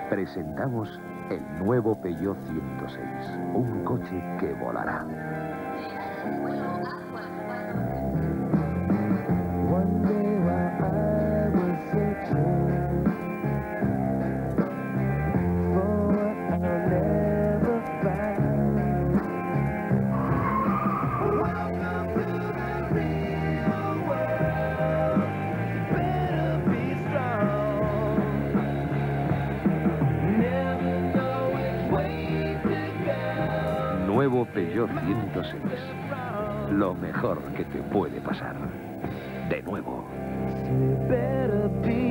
Presentamos el nuevo Peugeot 106, un coche que volará. Nuevo Peugeot 106. Lo mejor que te puede pasar. De nuevo.